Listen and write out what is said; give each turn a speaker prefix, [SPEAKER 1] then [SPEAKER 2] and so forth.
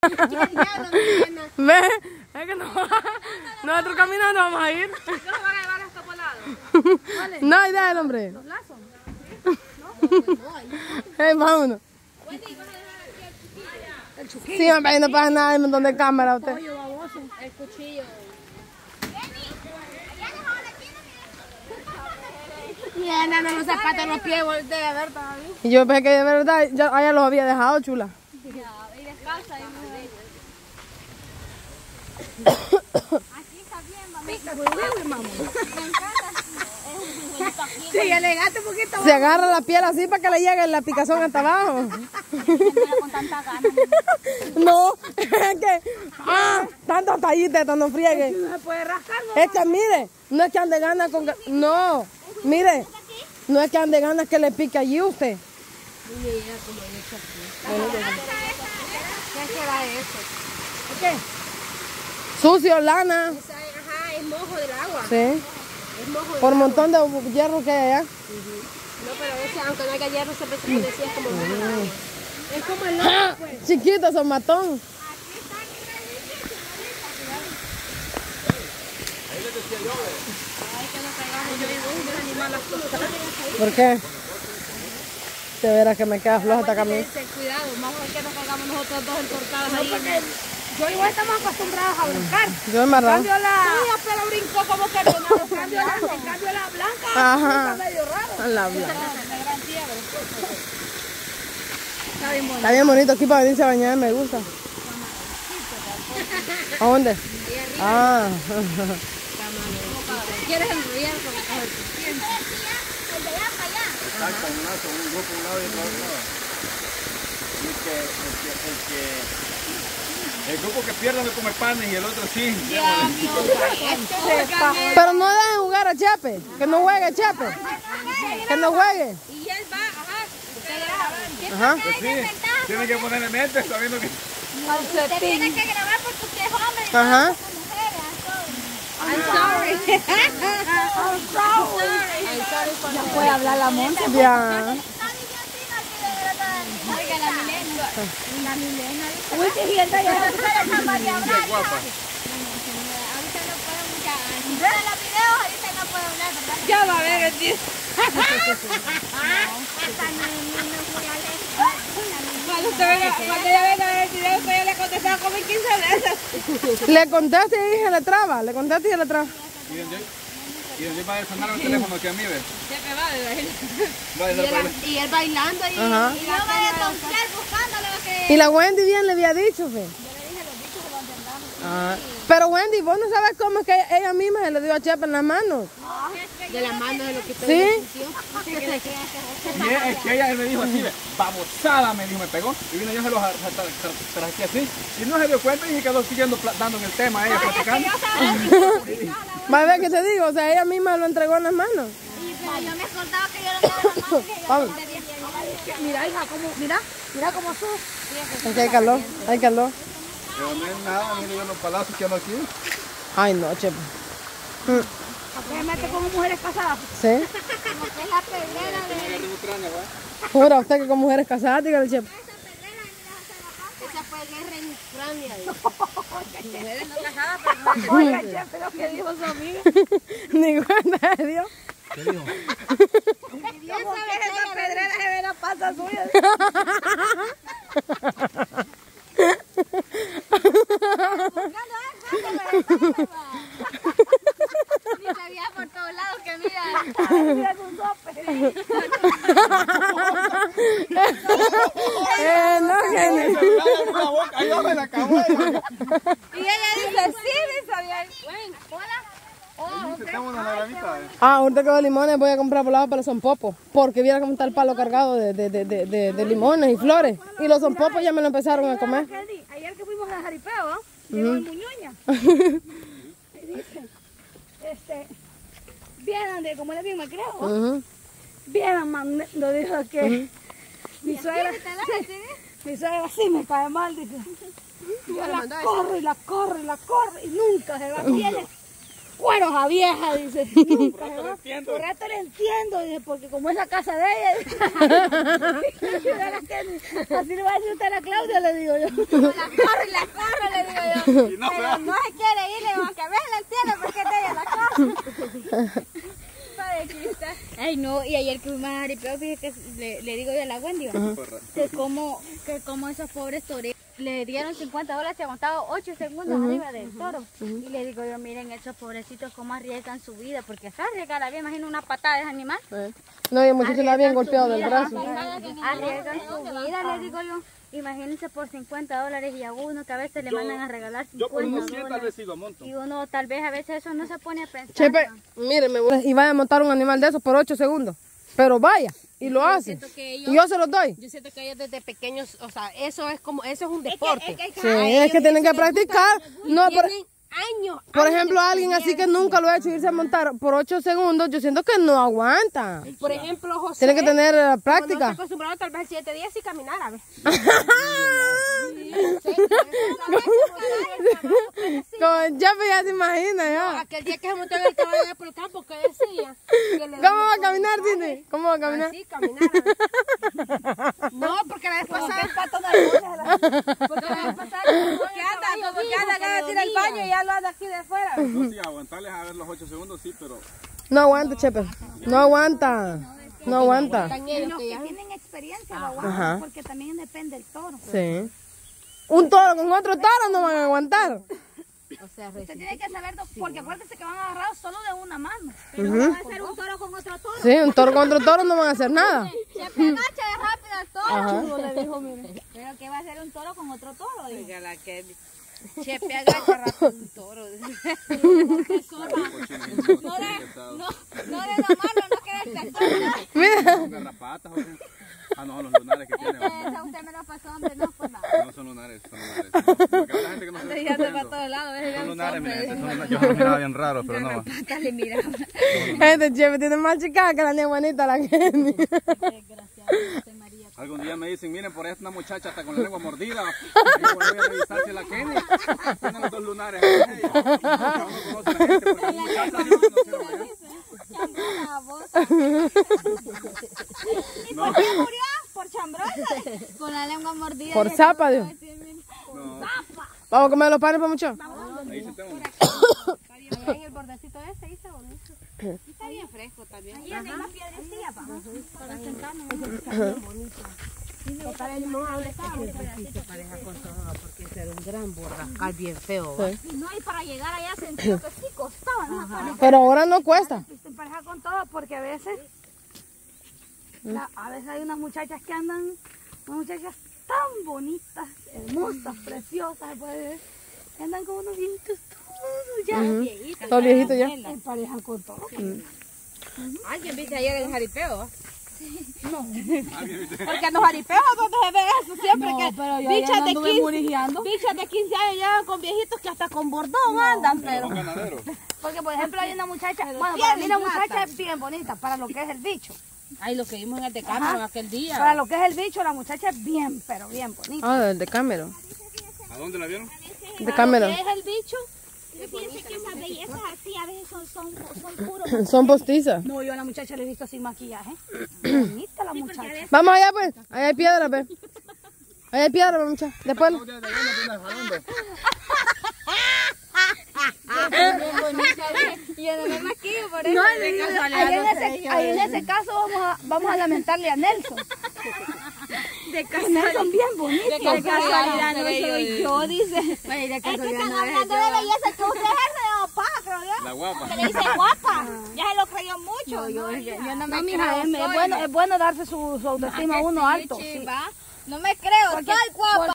[SPEAKER 1] ¿Ves? Es que no. Nosotros caminando vamos a ir.
[SPEAKER 2] ¿Qué nos van a llevar hasta por lado?
[SPEAKER 1] No hay idea, hombre.
[SPEAKER 2] ¿Los lazos?
[SPEAKER 1] Hey, vámonos.
[SPEAKER 2] El chuquillo.
[SPEAKER 1] Sí, hombre, ahí no pasa nada, hay un montón de cámaras usted.
[SPEAKER 2] Pollo baboso. El cuchillo. Y andando los zapatos en los pies, voltea a ver todavía.
[SPEAKER 1] Y yo pensé que de verdad ya allá los había dejado, chula.
[SPEAKER 2] Y descalza. Aquí está bien, mamá. Me encanta. Sí, elegante un poquito.
[SPEAKER 1] Se agarra la piel así para que le llegue la picazón hasta abajo.
[SPEAKER 2] Con tanta gana.
[SPEAKER 1] No, es que, tantas tallitas, no friegue.
[SPEAKER 2] No se puede rascar, ¿no?
[SPEAKER 1] Es que mire, no es que ande ganas con... No, mire, no es que ande ganas que le pique allí usted.
[SPEAKER 2] ¿Qué será eso?
[SPEAKER 1] ¿Qué? Sucio, lana.
[SPEAKER 2] Ajá, es mojo del agua.
[SPEAKER 1] Sí,
[SPEAKER 2] Es mojo
[SPEAKER 1] por un montón de hierro que hay allá.
[SPEAKER 2] No, pero a veces, aunque no haya hierro, se decía como mojo del agua. Es como el otro, pues.
[SPEAKER 1] Chiquitos, son matón. ¿Por qué? De veras que me queda floja esta camisa.
[SPEAKER 2] Cuidado, más es que nos caigamos nosotros dos entortados ahí. Porque yo igual estamos acostumbrados a brincar.
[SPEAKER 1] Yo me amarrado.
[SPEAKER 2] En cambio la pero brincó como que no. En cambio la blanca
[SPEAKER 1] Ajá.
[SPEAKER 2] está medio raro.
[SPEAKER 1] La blanca.
[SPEAKER 2] Gran fiebre. Está bien bueno.
[SPEAKER 1] Está bien bonito aquí para venirse a bañar, me gusta. ¿A dónde? Ah.
[SPEAKER 2] ¿Quieres enrollar con la caja?
[SPEAKER 3] Con un grupo a un lado y otro a otro lado. El grupo que pierde no come panes y el otro sí.
[SPEAKER 1] Pero no dejen jugar a Chepe. Que no juegue Chepe. Que no juegue.
[SPEAKER 2] Y él va,
[SPEAKER 1] Ajá.
[SPEAKER 3] Pues sí, tiene que ponerle mente sabiendo que...
[SPEAKER 2] Usted tiene que grabar porque usted es hombre y
[SPEAKER 1] Ajá.
[SPEAKER 2] I'm sorry. I'm sorry. Ya puede hablar la monta.
[SPEAKER 1] Ya.
[SPEAKER 2] Oiga, la Milena. Uy, qué gente ya está María Brava.
[SPEAKER 3] Qué guapa.
[SPEAKER 2] Ahorita no puedo muchas. Si ven los videos, ahorita no puedo hablar, ¿verdad? Ya va a ver el tío. Esta niña es muy alegre. Cuando ella venga a ver el video, usted ya le contestaba como 15 veces.
[SPEAKER 1] Le contaste y se le traba. Le contaste y se le traba.
[SPEAKER 3] Y él va a sonar el teléfono que a mí ve.
[SPEAKER 2] Siempre va de bailar.
[SPEAKER 3] Va a bailar.
[SPEAKER 2] Y él bailando y,
[SPEAKER 1] Ajá.
[SPEAKER 2] y no va a tontear buscándole lo que...
[SPEAKER 1] Y la Wendy bien le había dicho, fe.
[SPEAKER 2] Yo le dije los bichos que lo entendamos.
[SPEAKER 1] Ah. Pero Wendy, vos no sabes cómo es que ella misma se le dio a Chepe en las manos.
[SPEAKER 2] De las manos de lo que
[SPEAKER 1] ¿Sí?
[SPEAKER 3] Y es que ella me dijo así, babosada, me dijo, me pegó. Y vino yo se los traje así. Y no se dio cuenta y se quedó siguiendo dando en el tema ella, platicando.
[SPEAKER 1] Va a ver qué te digo, o sea, ella misma lo entregó en las manos.
[SPEAKER 2] Pero yo me acordaba que yo lo daba en las manos.
[SPEAKER 1] Vamos.
[SPEAKER 2] Mira, hija, mira cómo sos.
[SPEAKER 1] Es que hay calor, hay calor.
[SPEAKER 3] Pero no es nada, mire yo los palacios que ando aquí.
[SPEAKER 1] Ay, no, Chepe.
[SPEAKER 2] ¿Por qué se mete con mujeres casadas?
[SPEAKER 1] ¿Sí?
[SPEAKER 2] Como que es la pedrera de...
[SPEAKER 1] Jura usted que con mujeres casadas, dígale, Chepe.
[SPEAKER 2] Esa fue guerra en Ucrania. Mujeres no casadas, pero no. Oiga, Chepe, lo que dijo su amiga.
[SPEAKER 1] Ni cuenta de Dios.
[SPEAKER 3] ¿Qué dijo?
[SPEAKER 2] Como que esa pedrera se ve la pata suya. Y se veía por todos lados que mira un sope.
[SPEAKER 1] No, genio.
[SPEAKER 3] Ahí va, me la acabó.
[SPEAKER 2] Y ella dice, sí, dice bien. Hola.
[SPEAKER 3] Estamos en la gramita.
[SPEAKER 1] Ahorita que veo limones voy a comprar por lado para los sonpopos. Porque viera cómo está el palo cargado de limones y flores. Y los sonpopos ya me lo empezaron a comer.
[SPEAKER 2] Ayer que fuimos a jaripeo, ¿no? Llegó el Muñoña. Y dice, vieran de como él es bien me creo, ¿no? Vieran, man, lo dijo que mi suegra, mi suegra sí me cae mal, dice. Yo la corro y la corro y la corro y nunca se va. cuero esa vieja, dice. Nunca se va. Por rato le entiendo, dice, porque como es la casa de ella, dice. Así le va a decir usted a la Claudia, le digo yo.
[SPEAKER 4] La corre, le digo yo. Pero no se quiere ir, le digo, que a veces la entiende porque es de ella la casa. Ay no, y ayer que fuimos a jaripeo, fíjate que le digo yo a la Wendy, que como esos pobres toreros le dieron $50 y aguantaba 8 segundos arriba del toro. Y le digo yo, miren esos pobrecitos cómo arriesgan su vida, porque se arriesgan la vida, imagino una patada de ese animal.
[SPEAKER 1] No, y el muchacho la habían golpeado del brazo.
[SPEAKER 4] Arriesgan su vida, le digo yo. Imagínense por $50 y a uno que a veces le mandan a regalar $50.
[SPEAKER 3] Yo por unos 100 tal vez sí lo monto.
[SPEAKER 4] Y uno tal vez a veces eso no se pone a pensar.
[SPEAKER 1] Chepe, mire, y vaya a montar un animal de esos por 8 segundos. Pero vaya, y lo hace. Y yo se los doy.
[SPEAKER 5] Yo siento que ellos desde pequeños, o sea, eso es un deporte.
[SPEAKER 1] Sí, es que tienen que practicar. No,
[SPEAKER 5] Años.
[SPEAKER 1] por ejemplo, alguien así que nunca lo ha hecho irse a montar por 8 segundos, yo siento que no aguanta.
[SPEAKER 5] Por ejemplo, José.
[SPEAKER 1] Tiene que tener
[SPEAKER 5] No
[SPEAKER 1] práctica.
[SPEAKER 5] está acostumbrado tal vez 7 días y caminar, a ver.
[SPEAKER 1] Como ya se imagina ya.
[SPEAKER 5] Aquel día que se montó en el caballo allá por el campo, ¿qué decía?
[SPEAKER 1] ¿Cómo va a caminar, Cindy? ¿Cómo va a caminar?
[SPEAKER 5] Sí, caminar. No, porque la vez pasada. Porque la vez pasada.
[SPEAKER 2] Porque anda que tira el baño y ya lo anda aquí de fuera.
[SPEAKER 3] No, sí, aguantarles a ver los 8 segundos, sí, pero...
[SPEAKER 1] No aguanta, Chepe. No aguanta. No aguanta.
[SPEAKER 2] Y los que tienen experiencia lo aguantan, porque también depende del toro.
[SPEAKER 1] Sí. Un toro con otro toro no van a aguantar.
[SPEAKER 2] Usted tiene que saber, porque acuérdense que van agarrados solo de una mano.
[SPEAKER 4] Pero va a ser un toro con otro toro.
[SPEAKER 1] Sí, un toro con otro toro no van a hacer nada.
[SPEAKER 4] Se agacha de rápido al toro.
[SPEAKER 2] Le dijo, mire.
[SPEAKER 4] Pero que va a ser un toro con otro toro. Dijo.
[SPEAKER 5] Oiga, la que Chepe agacha rápido un toro.
[SPEAKER 4] No de lo malo, no querer persona.
[SPEAKER 1] Mira.
[SPEAKER 3] Garrapatas, o qué? Ah, no, los lunares que tiene.
[SPEAKER 4] Esa usted me lo pasó, hombre, no, pues nada.
[SPEAKER 3] No, son lunares, son lunares. Porque la gente que no se ve
[SPEAKER 4] Para todos lados,
[SPEAKER 3] son lunares, mira, son lunares. Yo los miraba bien raros, pero no.
[SPEAKER 4] le mira.
[SPEAKER 1] Este Chepe tiene más chica que la niña bonita, la Kenny.
[SPEAKER 3] Algún día me dicen, miren, por ahí está una muchacha hasta con la lengua mordida. Y yo voy a revisar si es la Kenny. Tiene los 2 lunares. Uno conoce a la gente porque la muchacha no se lo ve.
[SPEAKER 4] ¿Y por qué murió? Por chambrosa. Con la lengua mordida.
[SPEAKER 1] Por zapa, Dios.
[SPEAKER 3] No,
[SPEAKER 1] Vamos a comer los panes, para mucho.
[SPEAKER 3] ahí sí tengo.
[SPEAKER 4] Ahí el bordecito ese, está bonito. Está bien fresco también. Ahí hay una piedrecilla para sentarnos.
[SPEAKER 5] Porque ese era un gran borrascal bien feo.
[SPEAKER 4] No, y para llegar allá sentido que sí costaba.
[SPEAKER 1] Pero ahora no cuesta.
[SPEAKER 2] Se empareja con todo, porque a veces hay unas muchachas que andan, unas muchachas tan bonitas, hermosas, preciosas, se puede ver, que andan como unos viejitos todos ya.
[SPEAKER 1] Todos viejitos ya.
[SPEAKER 2] Se emparejan con todo.
[SPEAKER 5] ¿Alguien viste ayer el jaripeo?
[SPEAKER 4] Porque en los jaripeos donde se ve eso siempre
[SPEAKER 2] No,
[SPEAKER 4] que
[SPEAKER 2] pero yo
[SPEAKER 4] bichas
[SPEAKER 2] ya
[SPEAKER 4] de
[SPEAKER 2] anduve
[SPEAKER 4] 15
[SPEAKER 2] murijeando.
[SPEAKER 4] bichas de 15 años llegan con viejitos que hasta con bordón andan, pero
[SPEAKER 3] Un ganadero.
[SPEAKER 2] Porque, por ejemplo, hay una muchacha, bueno, para mí la muchacha es bien bonita, para lo que es el bicho.
[SPEAKER 5] Ay, lo que vimos en el Decámero aquel día.
[SPEAKER 2] Para lo que es el bicho, la muchacha es bien, pero bien bonita.
[SPEAKER 1] Ah, el de Cameron.
[SPEAKER 3] ¿A dónde la vieron?
[SPEAKER 1] De Cameron.
[SPEAKER 4] ¿qué es el bicho? Yo pienso que esas bellezas así a veces son puros.
[SPEAKER 1] Son postizas.
[SPEAKER 2] No, yo a la muchacha le he visto sin maquillaje. Bonita la muchacha.
[SPEAKER 1] Vamos allá, pues. Ahí hay piedra, pues. Ahí hay piedra, pues, muchacha. Después.
[SPEAKER 4] Y yo no me maquillo por eso.
[SPEAKER 2] No, ahí en ese caso vamos a lamentarle a Nelson. Nelson bien bonito.
[SPEAKER 4] De casualidad no soy yo, dice. Es que están hablando de belleza que usted es de papá, creo yo.
[SPEAKER 3] La guapa.
[SPEAKER 4] Se le dice guapa. Ya se lo creyó mucho.
[SPEAKER 2] Yo no
[SPEAKER 4] me
[SPEAKER 2] mija,
[SPEAKER 4] creo,
[SPEAKER 2] es bueno darse su autoestima a uno alto.
[SPEAKER 4] Sí,
[SPEAKER 2] Sí.
[SPEAKER 4] va. No me creo, soy guapa.